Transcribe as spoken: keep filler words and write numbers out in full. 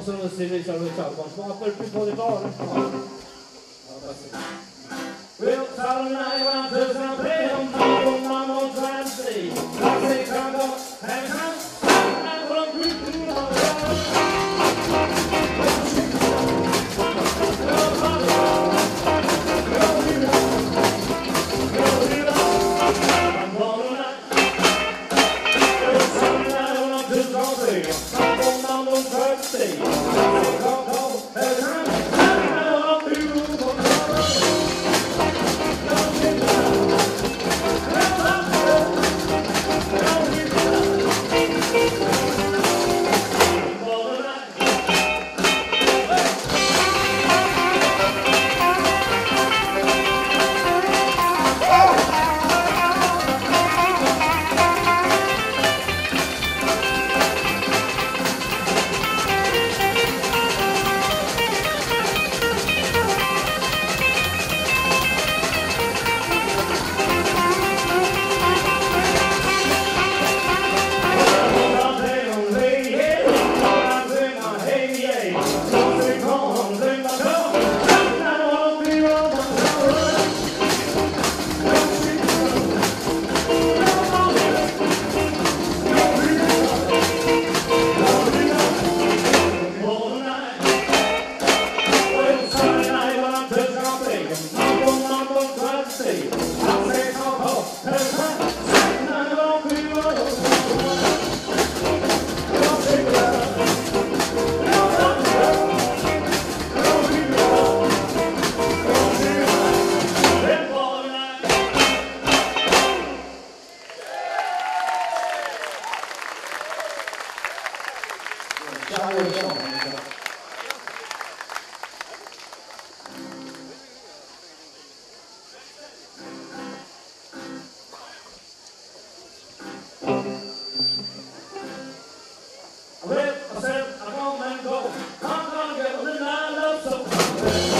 sur le C V sur le chat. Bon, je me rappelle plus pour les paroles. Well, Saturday night when I'm just gonna play them, Mambo, Mambo, trying to say, I say, come on, hang on, I'm gonna creep through the Well, I said, I'm gonna go. I'm gonna get a little I love so.